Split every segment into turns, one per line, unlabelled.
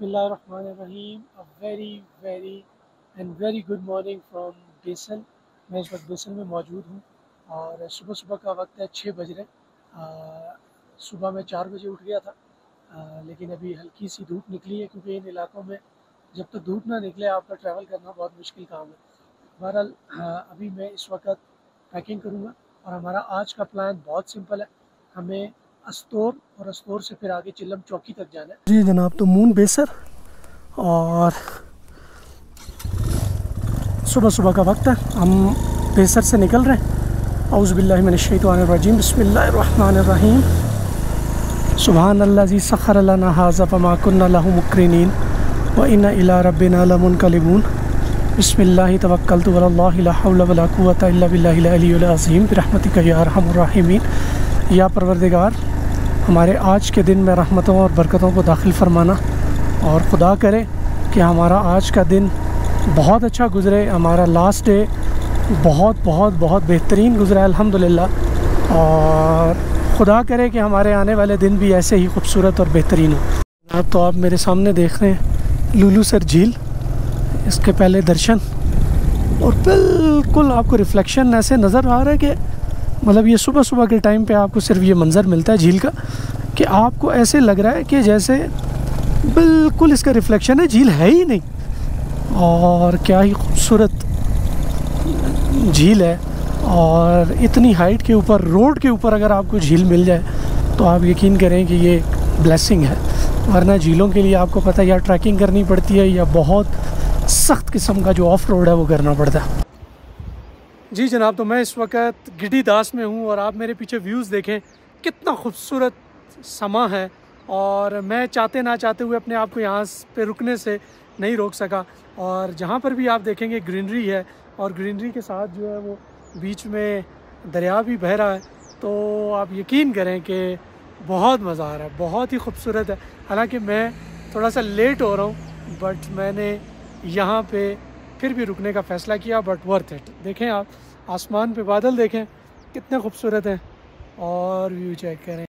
बिस्मिल्लाहिर्रहमानिर्रहीम। A very and very good morning from Basel. मैं इस वक्त बेसल में मौजूद हूँ और सुबह सुबह का वक्त है, 6 बज रहे। सुबह मैं 4 बजे उठ गया था, लेकिन अभी हल्की सी धूप निकली है क्योंकि इन इलाकों में जब तक धूप ना निकले आपका ट्रैवल करना बहुत मुश्किल काम है। बहरहाल अभी मैं इस वक्त पैकिंग करूँगा और हमारा आज का प्लान बहुत सिंपल है। हमें अस्तोर और अस्तोर से फिर आगे चिल्लम चौकी तक जाना है। जी जनाब, तो मून बेसर और सुबह सुबह का वक्त है, हम बेसर से निकल रहे हैं। औज़ु बिल्लाहि मिनश शैतानिर रजीम, बिस्मिल्लाहिर्रहमानिर रहीम। सुब्हानल्लाज़ी सख़्ख़र लना हाज़ा वमा कुन्ना लहू मुक़रिनीन व इन्ना इला रब्बिना लमुनक़लिबून। बिस्मिल्लाहि तवक्कलतु अलल्लाहि ला हौला वला कुव्वता इल्ला बिल्लाहिल अलिय्युल अज़ीम बिरहमतिका या अरहमुर राहिमीन। या परवरदिगार, हमारे आज के दिन में रहमतों और बरकतों को दाखिल फरमाना और खुदा करे कि हमारा आज का दिन बहुत अच्छा गुज़रे, हमारा लास्ट डे बहुत बहुत बहुत बेहतरीन गुज़रा अल्हम्दुलिल्लाह। और खुदा करे कि हमारे आने वाले दिन भी ऐसे ही खूबसूरत और बेहतरीन हो। अब तो आप मेरे सामने देख रहे हैं लुलू सर झील, इसके पहले दर्शन, और बिल्कुल आपको रिफ्लेक्शन ऐसे नज़र आ रहा है कि मतलब ये सुबह सुबह के टाइम पे आपको सिर्फ ये मंज़र मिलता है झील का कि आपको ऐसे लग रहा है कि जैसे बिल्कुल इसका रिफ्लेक्शन है, झील है ही नहीं। और क्या ही खूबसूरत झील है, और इतनी हाइट के ऊपर, रोड के ऊपर अगर आपको झील मिल जाए तो आप यकीन करें कि ये ब्लेसिंग है। वरना झीलों के लिए आपको पता है या ट्रैकिंग करनी पड़ती है या बहुत सख्त किस्म का जो ऑफ रोड है वो करना पड़ता है। जी जनाब, तो मैं इस वक्त गिडी दास में हूँ और आप मेरे पीछे व्यूज़ देखें, कितना खूबसूरत समा है। और मैं चाहते ना चाहते हुए अपने आप को यहाँ पे रुकने से नहीं रोक सका। और जहाँ पर भी आप देखेंगे ग्रीनरी है, और ग्रीनरी के साथ जो है वो बीच में दरिया भी बह रहा है, तो आप यकीन करें कि बहुत मज़ा आ रहा है, बहुत ही खूबसूरत है। हालांकि मैं थोड़ा सा लेट हो रहा हूँ, बट मैंने यहाँ पे फिर भी रुकने का फ़ैसला किया, बट वर्थ इट। देखें आप आसमान पे बादल देखें कितने खूबसूरत हैं, और व्यू चेक करें।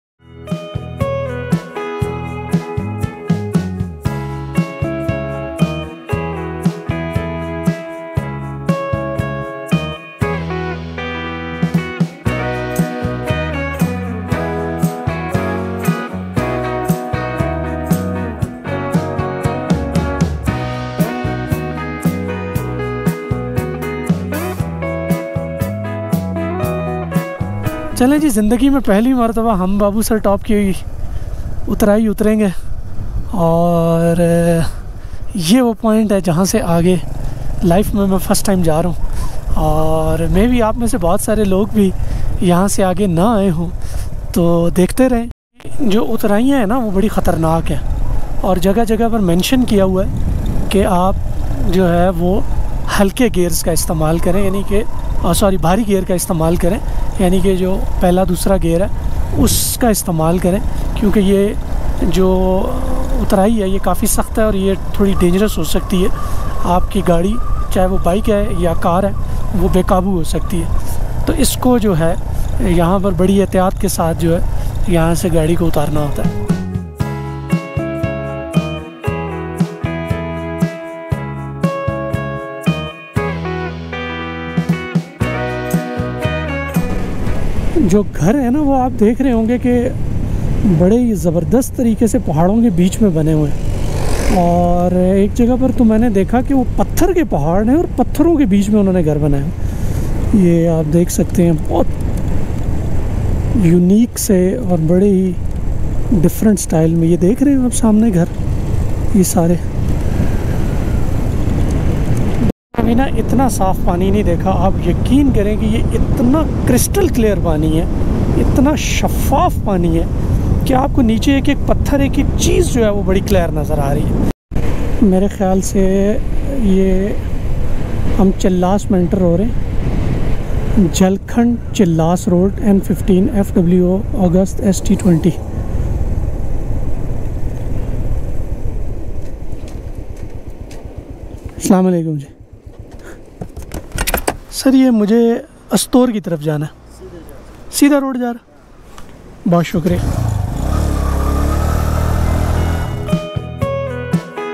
चलें जी, ज़िंदगी में पहली मरतबा हम बाबू सर टॉप की उतराई उतरेंगे, और ये वो पॉइंट है जहाँ से आगे लाइफ में मैं फ़र्स्ट टाइम जा रहा हूँ। और मे भी आप में से बहुत सारे लोग भी यहाँ से आगे ना आए हों, तो देखते रहें। जो उतराइयाँ हैं ना वो बड़ी ख़तरनाक हैं, और जगह जगह पर मेंशन किया हुआ है कि आप जो है वो हल्के गियर्स का इस्तेमाल करें, यानी कि भारी गियर का इस्तेमाल करें, यानी कि जो पहला दूसरा गियर है उसका इस्तेमाल करें, क्योंकि ये जो उतराई है ये काफ़ी सख्त है और ये थोड़ी डेंजरस हो सकती है। आपकी गाड़ी, चाहे वो बाइक है या कार है, वो बेकाबू हो सकती है। तो इसको जो है यहाँ पर बड़ी एहतियात के साथ जो है यहाँ से गाड़ी को उतारना होता है। जो घर है ना वो आप देख रहे होंगे कि बड़े ही ज़बरदस्त तरीके से पहाड़ों के बीच में बने हुए हैं। और एक जगह पर तो मैंने देखा कि वो पत्थर के पहाड़ हैं और पत्थरों के बीच में उन्होंने घर बनाए हैं। ये आप देख सकते हैं, बहुत यूनिक से और बड़े ही डिफरेंट स्टाइल में। ये देख रहे हैं आप सामने घर, ये सारे। अभी ना इतना साफ़ पानी नहीं देखा, आप यकीन करें कि ये इतना क्रिस्टल क्लियर पानी है, इतना शफाफ पानी है कि आपको नीचे एक एक पत्थर, एक एक चीज़ जो है वो बड़ी क्लियर नज़र आ रही है। मेरे ख़्याल से ये हम चिल्लास में एंटर हो रहे हैं। Jalkhand Chilas road, N15 FWO अगस्त ST20। अस्सलाम वालेकुम जी सर, ये मुझे अस्तोर की तरफ जाना है। सीधा रोड जा रहा, बहुत शुक्रिया।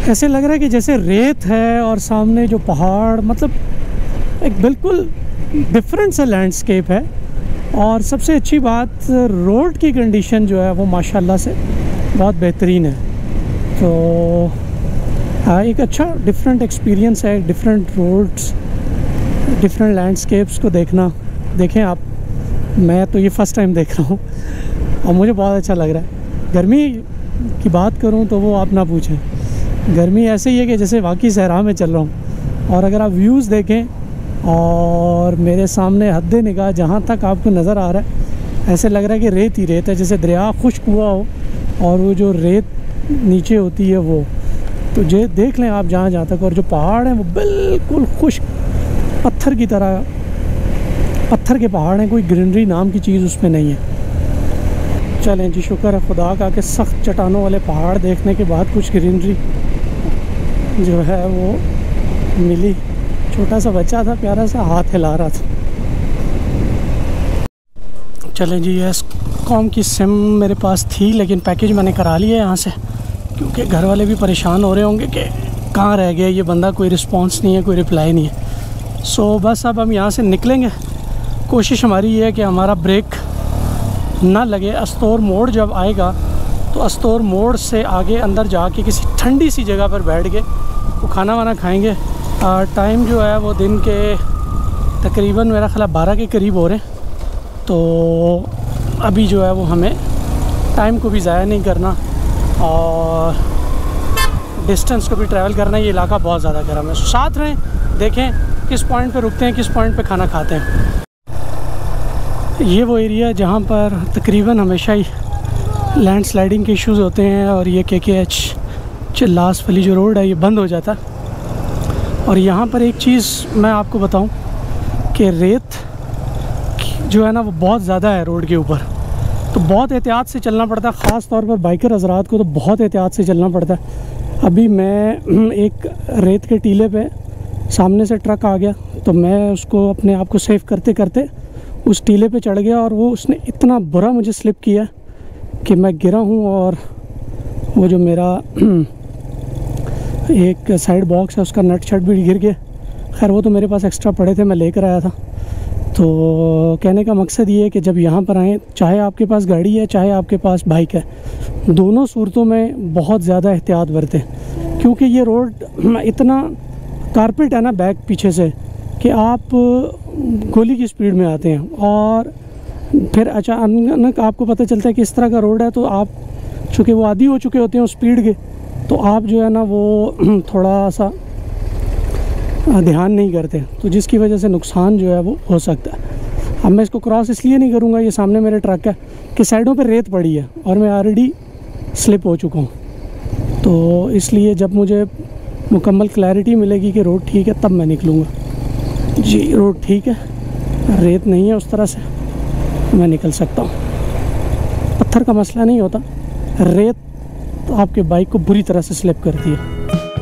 ऐसे लग रहा है कि जैसे रेत है और सामने जो पहाड़, मतलब एक बिल्कुल डिफरेंट सा लैंडस्केप है। और सबसे अच्छी बात, रोड की कंडीशन जो है वो माशाल्लाह से बहुत बेहतरीन है। तो एक अच्छा डिफरेंट एक्सपीरियंस है, डिफरेंट रोड्स, डिफरेंट लैंडस्केप्स को देखना। देखें आप, मैं तो ये फ़र्स्ट टाइम देख रहा हूँ और मुझे बहुत अच्छा लग रहा है। गर्मी की बात करूँ तो वो आप ना पूछें, गर्मी ऐसे ही है कि जैसे वाकई सहरा में चल रहा हूँ। और अगर आप व्यूज़ देखें और मेरे सामने हद्दे निगाह जहाँ तक आपको नज़र आ रहा है, ऐसे लग रहा है कि रेत ही रेत है, जैसे दरिया खुश्क हुआ हो और वो जो रेत नीचे होती है वो। तो ये देख लें आप जहाँ जहाँ तक, और जो पहाड़ हैं वो बिल्कुल खुश्क पत्थर की तरह, पत्थर के पहाड़ हैं, कोई ग्रीनरी नाम की चीज़ उसमें नहीं है। चलें जी, शुक्र है खुदा का कि सख्त चट्टानों वाले पहाड़ देखने के बाद कुछ ग्रीनरी जो है वो मिली। छोटा सा बच्चा था, प्यारा सा, हाथ हिला रहा था। चलें जी, एस कॉम की सिम मेरे पास थी, लेकिन पैकेज मैंने करा लिया यहाँ से, क्योंकि घर वाले भी परेशान हो रहे होंगे कि कहाँ रह गया ये बंदा, कोई रिस्पांस नहीं है, कोई रिप्लाई नहीं है। सो बस अब हम यहाँ से निकलेंगे। कोशिश हमारी ये है कि हमारा ब्रेक ना लगे। अस्तोर मोड़ जब आएगा तो अस्तोर मोड़ से आगे अंदर जाके किसी ठंडी सी जगह पर बैठ के वो खाना वाना खाएंगे। टाइम जो है वो दिन के तकरीबन मेरा ख्याल 12 के करीब हो रहे हैं। तो अभी जो है वो हमें टाइम को भी ज़ाया नहीं करना और डिस्टेंस को भी ट्रैवल करना। ये इलाका बहुत ज़्यादा गर्म है। साथ रहें, देखें किस पॉइंट पे रुकते हैं, किस पॉइंट पे खाना खाते हैं। ये वो एरिया है जहाँ पर तकरीबन हमेशा ही लैंड स्लाइडिंग के इश्यूज़ होते हैं और ये KKH चिल्लास वाली जो रोड है ये बंद हो जाता है। और यहाँ पर एक चीज़ मैं आपको बताऊँ कि रेत जो है ना वो बहुत ज़्यादा है रोड के ऊपर, तो बहुत एहतियात से चलना पड़ता है। ख़ास तौर पर बाइकर हज़रात को तो बहुत एहतियात से चलना पड़ता है। अभी मैं एक रेत के टीले पे सामने से ट्रक आ गया, तो मैं उसको अपने आप को सेव करते करते उस टीले पे चढ़ गया और वो उसने इतना बुरा मुझे स्लिप किया कि मैं गिरा हूँ और वो जो मेरा एक साइड बॉक्स है उसका नट शट भी गिर गया। खैर वो तो मेरे पास एक्स्ट्रा पड़े थे, मैं लेकर आया था। तो कहने का मकसद ये है कि जब यहाँ पर आएँ, चाहे आपके पास गाड़ी है चाहे आपके पास बाइक है, दोनों सूरतों में बहुत ज़्यादा एहतियात बरतें, क्योंकि ये रोड इतना कारपेट है ना बैक पीछे से कि आप गोली की स्पीड में आते हैं और फिर अचानक आपको पता चलता है कि इस तरह का रोड है। तो आप चूँकि वो आदी हो चुके होते हैं उस स्पीड के, तो आप जो है ना वो थोड़ा सा ध्यान नहीं करते, तो जिसकी वजह से नुकसान जो है वो हो सकता है। अब मैं इसको क्रॉस इसलिए नहीं करूँगा, ये सामने मेरे ट्रक है कि साइडों पे रेत पड़ी है और मैं ऑलरेडी स्लिप हो चुका हूँ। तो इसलिए जब मुझे मुकम्मल क्लैरिटी मिलेगी कि रोड ठीक है तब मैं निकलूँगा। जी रोड ठीक है, रेत नहीं है उस तरह से, मैं निकल सकता हूँ। पत्थर का मसला नहीं होता, रेत तो आपके बाइक को बुरी तरह से स्लिप करती है।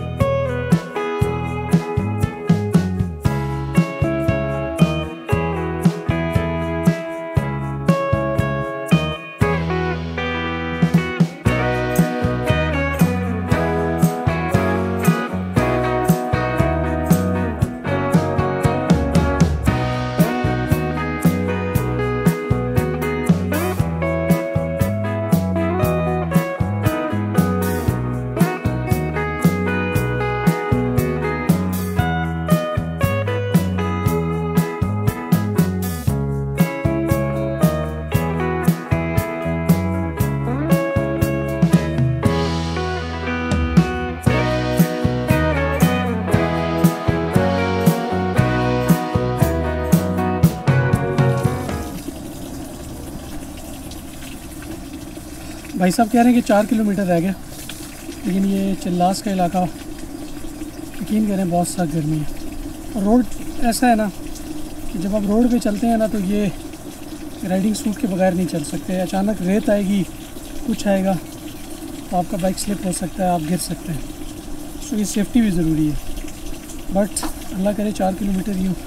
भाई साहब कह रहे हैं कि 4 किलोमीटर रह गया, लेकिन ये चिल्लास का इलाका यकीन करें बहुत सख्त गर्मी है। और रोड ऐसा है ना कि जब आप रोड पे चलते हैं ना तो ये राइडिंग सूट के बगैर नहीं चल सकते। अचानक रेत आएगी, कुछ आएगा तो आपका बाइक स्लिप हो सकता है, आप गिर सकते हैं। तो ये सेफ्टी भी ज़रूरी है। बट अल्लाह करे 4 किलोमीटर यूँ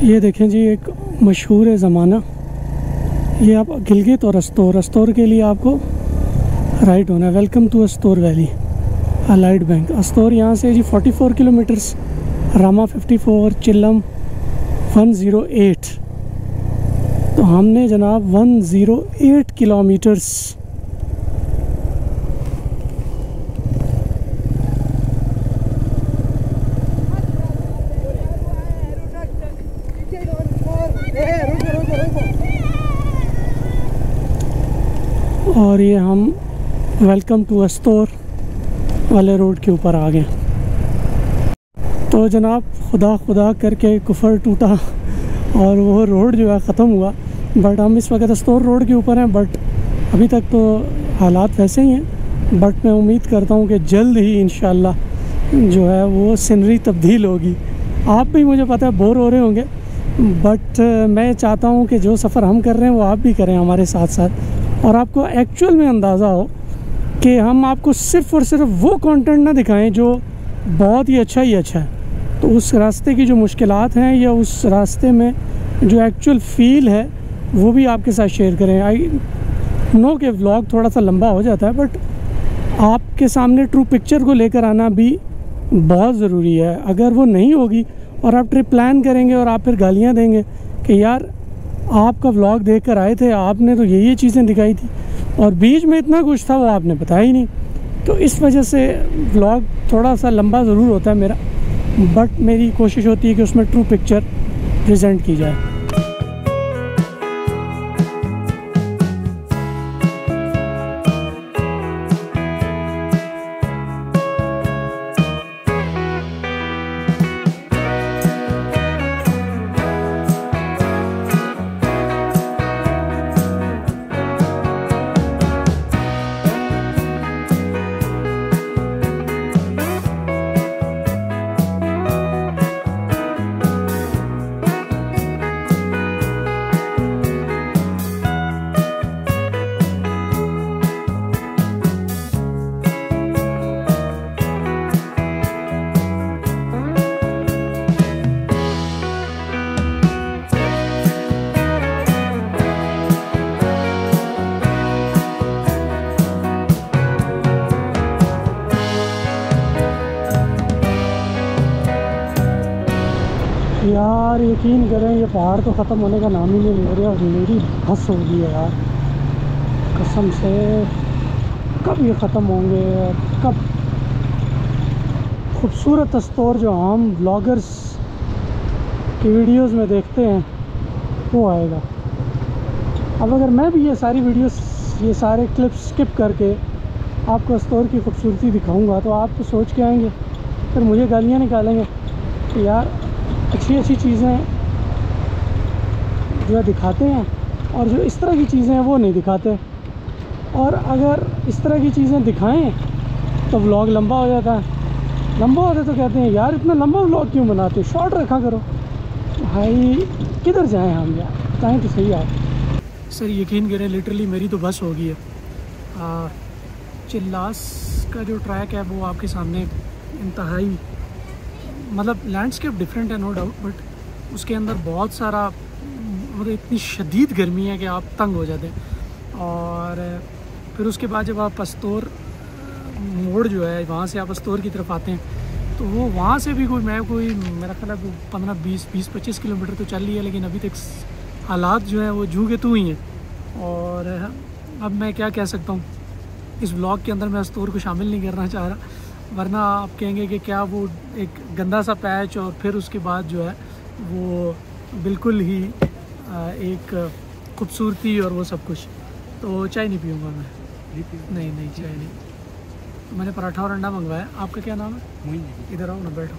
ये देखें जी, एक मशहूर है ज़माना। ये आप गिलगित और अस्तोर के लिए आपको राइट होना है। Welcome to Astore valley, allied bank. Astore यहाँ से जी 44 किलोमीटर्स, रामा 54, चिल्लम 108। तो हमने जनाब 108 किलोमीटर्स और ये हम वेलकम टू अस्तोर वाले रोड के ऊपर आ गए। तो जनाब खुदा करके कुफर टूटा और वो रोड जो है ख़त्म हुआ। बट हम इस वक्त अस्तोर रोड के ऊपर हैं। बट अभी तक तो हालात वैसे ही हैं। बट मैं उम्मीद करता हूँ कि जल्द ही इंशाल्लाह जो है वो सीनरी तब्दील होगी। आप भी, मुझे पता है, बोर हो रहे होंगे, बट मैं चाहता हूँ कि जो सफ़र हम कर रहे हैं वो आप भी करें हमारे साथ साथ, और आपको एक्चुअल में अंदाज़ा हो कि हम आपको सिर्फ़ और सिर्फ वो कंटेंट ना दिखाएं जो बहुत ही अच्छा है। तो उस रास्ते की जो मुश्किलात हैं या उस रास्ते में जो एक्चुअल फ़ील है वो भी आपके साथ शेयर करें। आई नो कि व्लॉग थोड़ा सा लंबा हो जाता है, बट आपके सामने ट्रू पिक्चर को लेकर आना भी बहुत ज़रूरी है। अगर वो नहीं होगी और आप ट्रिप प्लान करेंगे और आप फिर गालियाँ देंगे कि यार आपका व्लॉग देख कर आए थे, आपने तो ये चीज़ें दिखाई थी और बीच में इतना कुछ था वो आपने बताया ही नहीं। तो इस वजह से व्लॉग थोड़ा सा लंबा ज़रूर होता है मेरा, बट मेरी कोशिश होती है कि उसमें ट्रू पिक्चर प्रेजेंट की जाए। यार यकीन करें, ये पहाड़ तो ख़त्म होने का नाम ही नहीं ले रहा और मेरी बस हो गई है यार कसम से। कब ये ख़त्म होंगे और कब खूबसूरत अस्तोर जो हम ब्लॉगर्स की वीडियोस में देखते हैं वो आएगा। अब अगर मैं भी ये सारी वीडियोस, ये सारे क्लिप्स स्किप करके आपको अस्तोर की खूबसूरती दिखाऊंगा तो आप तो सोच के आएंगे, फिर मुझे गालियाँ निकालेंगे कि यार अच्छी चीज़ें जो है दिखाते हैं और जो इस तरह की चीज़ें हैं वो नहीं दिखाते। और अगर इस तरह की चीज़ें दिखाएं तो व्लॉग लंबा हो जाता है। लंबा होता तो कहते हैं यार इतना लंबा व्लॉग क्यों बनाते हो, शॉर्ट रखा करो। भाई किधर जाएं हम यार, बताएं तो सही आप। सर यकीन करें, लिटरली मेरी तो बस हो गई है। चिल्लास का जो ट्रैक है वो आपके सामने इंतहाई, मतलब लैंडस्केप डिफरेंट है नो डाउट, बट उसके अंदर बहुत सारा, मतलब इतनी शदीद गर्मी है कि आप तंग हो जाते हैं। और फिर उसके बाद जब आप अस्तोर मोड़ जो है वहाँ से आप अस्तोर की तरफ आते हैं तो वो वहाँ से भी मेरा ख्याल है 15-20-25 किलोमीटर तो चल रही है, लेकिन अभी तक हालात जो है वो जू के तू ही हैं। और अब मैं क्या कह सकता हूँ, इस व्लॉग के अंदर मैं अस्तोर को शामिल नहीं करना चाह रहा, वरना आप कहेंगे कि क्या वो एक गंदा सा पैच और फिर उसके बाद जो है वो बिल्कुल ही एक खूबसूरती और वो सब कुछ। तो चाय नहीं पीऊँगा मैं, नहीं चाय नहीं। तो मैंने पराठा और अंडा मंगवाया। आपका क्या नाम है? मोइन। इधर आओ ना, बैठो।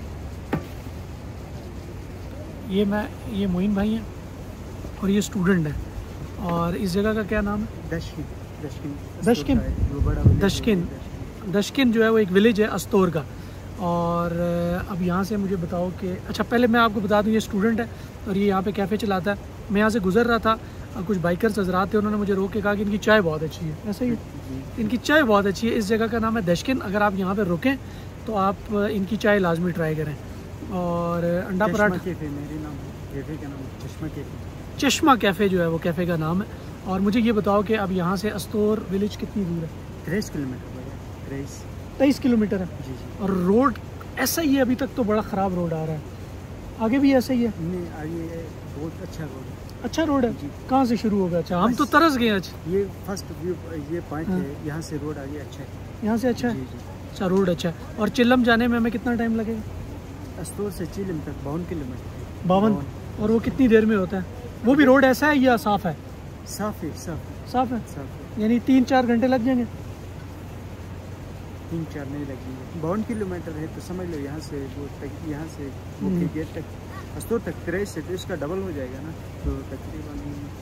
ये मोइन भाई हैं और ये स्टूडेंट है। और इस जगह का क्या नाम है? दशकिन जो है वो एक विलेज है अस्तोर का। और अब यहाँ से मुझे बताओ कि, अच्छा पहले मैं आपको बता दूँ ये स्टूडेंट है और ये यहाँ पे कैफ़े चलाता है। मैं यहाँ से गुजर रहा था और कुछ बाइकर्स हजरात थे, उन्होंने मुझे रोक के कहा कि इनकी चाय बहुत अच्छी है। ऐसा ही, इनकी चाय बहुत अच्छी है। इस जगह का नाम है दशकिन। अगर आप यहाँ पे रुकें तो आप इनकी चाय लाजमी ट्राई करें। और अंडा पराठा,
कैफ़े का नाम चश्मा कैफ़े।
चश्मा कैफ़े जो है वो कैफ़े का नाम है। और मुझे ये बताओ कि अब यहाँ से अस्तोर विलेज कितनी दूर है?
23 किलोमीटर।
23 किलोमीटर है।
जी जी।
और रोड ऐसा ही है? अभी तक तो बड़ा ख़राब रोड आ रहा है, आगे भी ऐसा ही है?
नहीं, आगे बहुत अच्छा रोड है।
अच्छा रोड है?
जी।
कहाँ से शुरू होगा? अच्छा, हम तो तरस गए आज।
ये फर्स्ट व्यू, ये पॉइंट
हाँ।
है, यहाँ से रोड आगे अच्छा है।
यहाँ से अच्छा है?
जी जी।
अच्छा, रोड अच्छा है। और चिल्लम जाने में हमें कितना टाइम लगेगा?
अस्तोर से चिल्लम तक 52 किलोमीटर।
52। और वो कितनी देर में होता है? वो भी रोड ऐसा है या साफ़ है?
साफ है,
साफ़ है।
साफ है।
यानी 3-4 घंटे लग जाएंगे?
3-4 नहीं लगेंगे। 52 किलोमीटर है तो समझ लो यहाँ से वो तक, यहाँ से मुख्य गेट तक अस्तोर तक 23 से, तो इसका डबल हो जाएगा ना, तो तकरीबन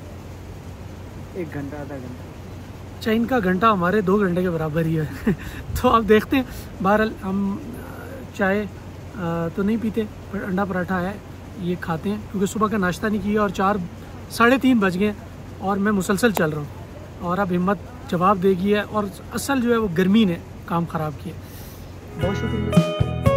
1 घंटा आधा घंटा।
अच्छा, इनका घंटा हमारे 2 घंटे के बराबर ही है। तो अब देखते हैं। बहरहाल हम चाय तो नहीं पीते, पर अंडा पराठा है ये खाते हैं, क्योंकि सुबह का नाश्ता नहीं किया और 4-3:30 बज गए और मैं मुसलसल चल रहा हूँ। और अब हिम्मत जवाब देगी है, और असल जो है वो गर्मी ने काम ख़राब किया। बहुत शुक्रिया।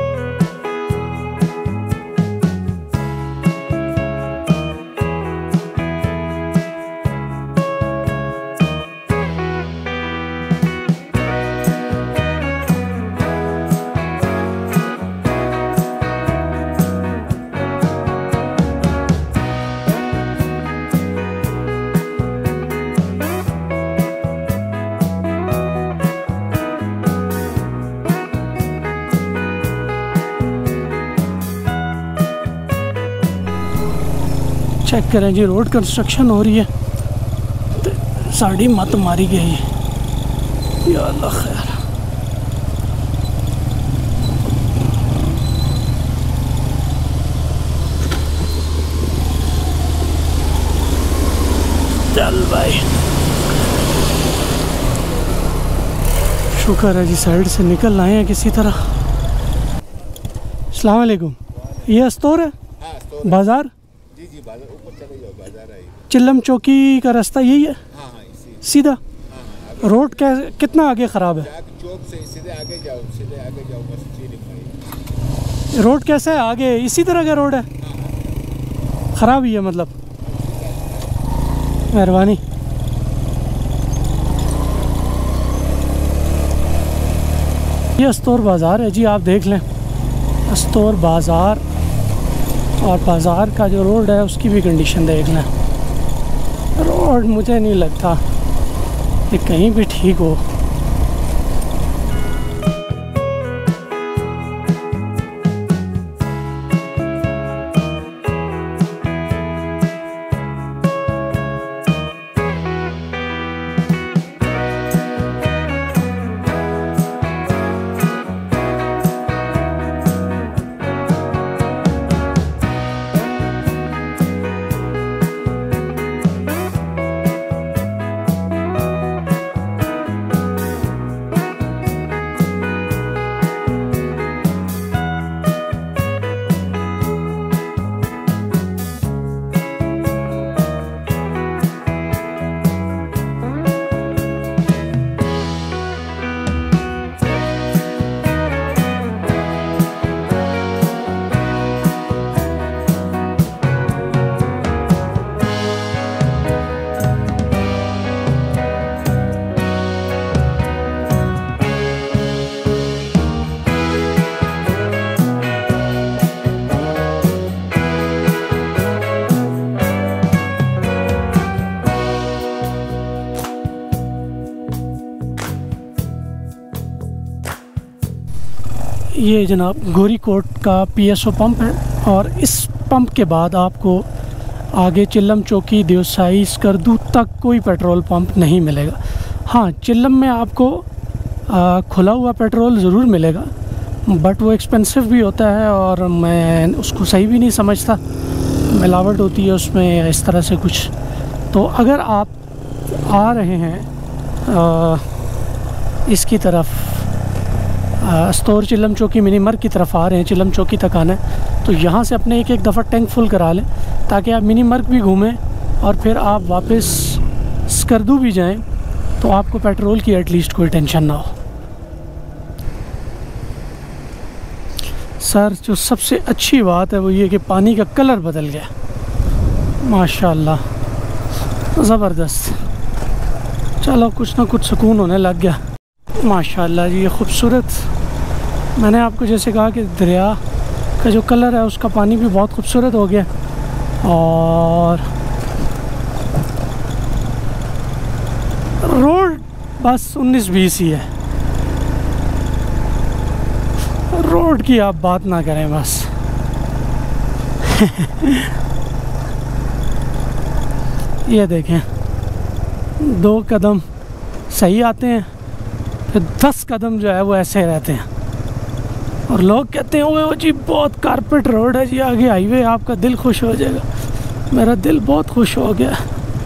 चेक करें जी, रोड कंस्ट्रक्शन हो रही है तो साड़ी मत मारी गई है। या अल्लाह खैर। चल भाई, शुक्र है जी साइड से निकल आए हैं किसी तरह। अस्सलाम वालेकुम। ये अस्तोर है? बाज़ार?
जी जी, बाजार ऊपर चले जाओ, बाजार है।
चिल्लम चौकी का रास्ता यही है?
हाँ हाँ, इसी
सीधा?
हाँ,
रोड कितना आगे ख़राब है?
चौक से सीधे आगे जाओ, सीधे आगे जाओ, बस चिल्लम।
रोड कैसा है आगे? इसी तरह का रोड है? ख़राब ही है मतलब? मेहरबानी। ये अस्तोर बाज़ार है जी, आप देख लें। अस्तोर बाज़ार, और बाज़ार का जो रोड है उसकी भी कंडीशन देख लें। रोड मुझे नहीं लगता कि कहीं भी ठीक हो। ये जनाब गोरी कोट का PSO पंप है, और इस पंप के बाद आपको आगे चिल्लम चौकी, देवसाई, स्कर्दू तक कोई पेट्रोल पंप नहीं मिलेगा। हाँ, चिल्लम में आपको खुला हुआ पेट्रोल ज़रूर मिलेगा, बट वो एक्सपेंसिव भी होता है और मैं उसको सही भी नहीं समझता। मिलावट होती है उसमें इस तरह से कुछ। तो अगर आप आ रहे हैं इसकी तरफ, अस्तोर चिल्लम चौकी मिनी मर्ग की तरफ आ रहे हैं, चिल्लम चौकी तक आना है, तो यहाँ से अपने एक दफ़ा टैंक फुल करा लें, ताकि आप मिनी मर्ग भी घूमें और फिर आप वापस स्कर्दू भी जाएं, तो आपको पेट्रोल की एटलीस्ट कोई टेंशन ना हो। सर, जो सबसे अच्छी बात है वो ये कि पानी का कलर बदल गया। माशाल्लाह ज़बरदस्त। चलो कुछ ना कुछ सुकून होने लग गया। माशाल्लाह जी, ये खूबसूरत, मैंने आपको जैसे कहा कि दरिया का जो कलर है उसका पानी भी बहुत खूबसूरत हो गया। और रोड बस 19-20 ही है, रोड की आप बात ना करें बस। ये देखें, 2 कदम सही आते हैं, फिर 10 कदम जो है वो ऐसे रहते हैं, और लोग कहते हैं वो जी बहुत कारपेट रोड है जी, आगे हाईवे, आपका दिल खुश हो जाएगा। मेरा दिल बहुत खुश हो गया।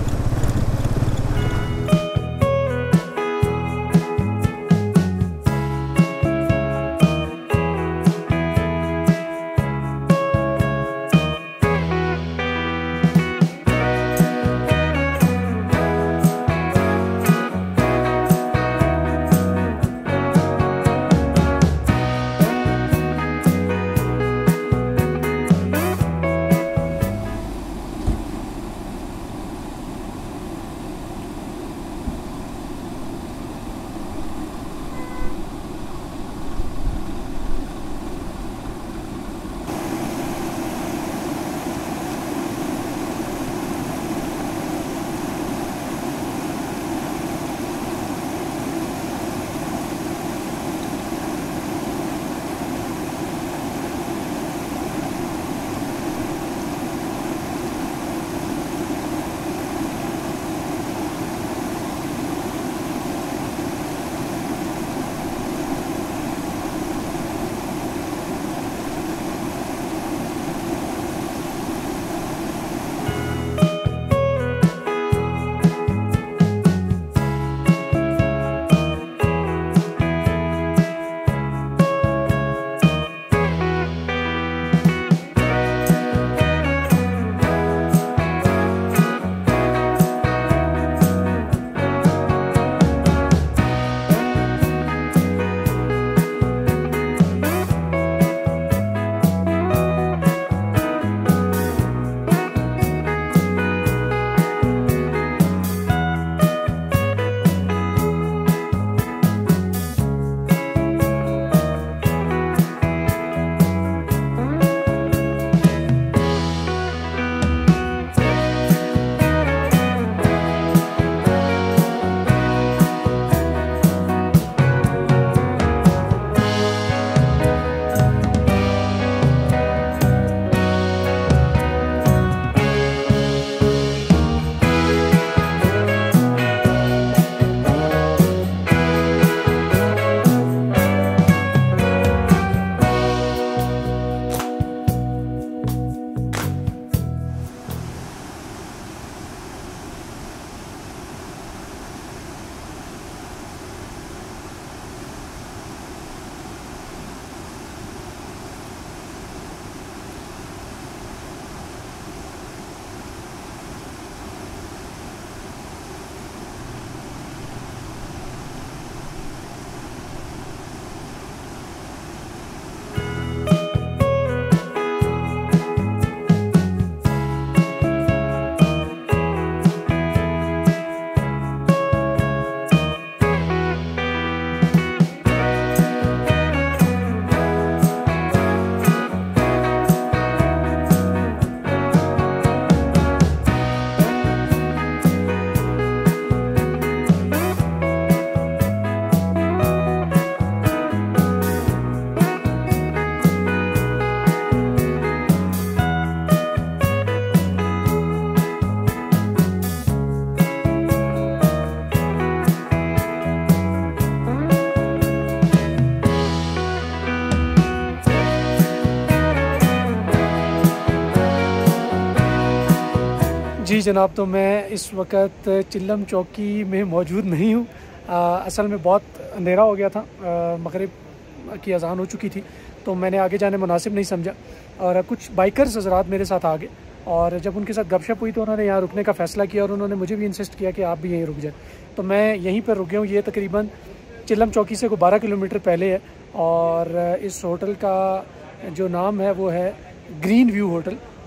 जी जनाब, तो मैं इस वक्त चिल्लम चौकी में मौजूद नहीं हूँ। असल में बहुत अंधेरा हो गया था, मगरिब की अज़ान हो चुकी थी, तो मैंने आगे जाने मुनासिब नहीं समझा। और कुछ बाइकर्स हज़रात मेरे साथ आ गए, और जब उनके साथ गपशप हुई तो उन्होंने यहाँ रुकने का फ़ैसला किया, और उन्होंने मुझे भी इंसिस्ट किया कि आप भी यहीं रुक जाएँ। तो मैं यहीं पर रुक गया हूँ। ये तकरीबन चिल्लम चौकी से 12 किलोमीटर पहले है, और इस होटल का जो नाम है वो है ग्रीन व्यू होटल।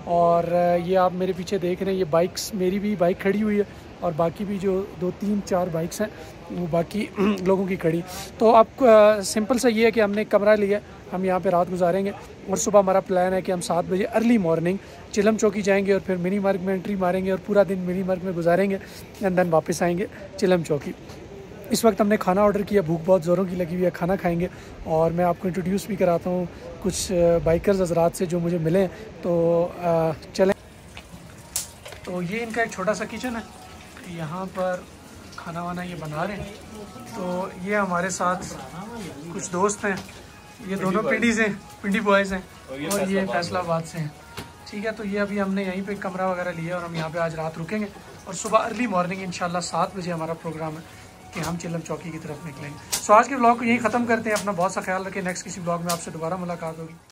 और ये आप मेरे पीछे देख रहे हैं, ये बाइक्स, मेरी भी बाइक खड़ी हुई है और बाकी भी जो 2-3-4 बाइक्स हैं वो बाकी लोगों की खड़ी। तो अब सिंपल सा ये है कि हमने एक कमरा लिया, हम यहाँ पे रात गुजारेंगे और सुबह हमारा प्लान है कि हम 7 बजे अर्ली मॉर्निंग चिलम चौकी जाएंगे और फिर मिनी मार्ग में एंट्री मारेंगे और पूरा दिन मिनी मार्ग में गुजारेंगे एंड देन वापस आएंगे चिलम चौकी। इस वक्त हमने खाना ऑर्डर किया, भूख बहुत ज़ोरों की लगी हुई है, खाना खाएंगे। और मैं आपको इंट्रोड्यूस भी कराता हूँ कुछ बाइकर्स हज़रात से जो मुझे मिले, तो चलें। तो ये इनका एक छोटा सा किचन है, यहाँ पर खाना वाना ये बना रहे हैं। तो ये हमारे साथ कुछ दोस्त हैं, ये दोनों पिंडी से, पिंडी बॉयज़ हैं और ये फैसलाबाद से हैं, ठीक है। तो ये अभी हमने यहीं पे कमरा वगैरह लिया और हम यहाँ पे आज रात रुकेंगे और सुबह अर्ली मॉर्निंग इंशाल्लाह 7 बजे हमारा प्रोग्राम है कि हम चिलम चौकी की तरफ निकलेंगे। सो आज के ब्लॉग को यहीं ख़त्म करते हैं। अपना बहुत सा ख्याल रखें, नेक्स्ट किसी ब्लॉग में आपसे दोबारा मुलाकात होगी।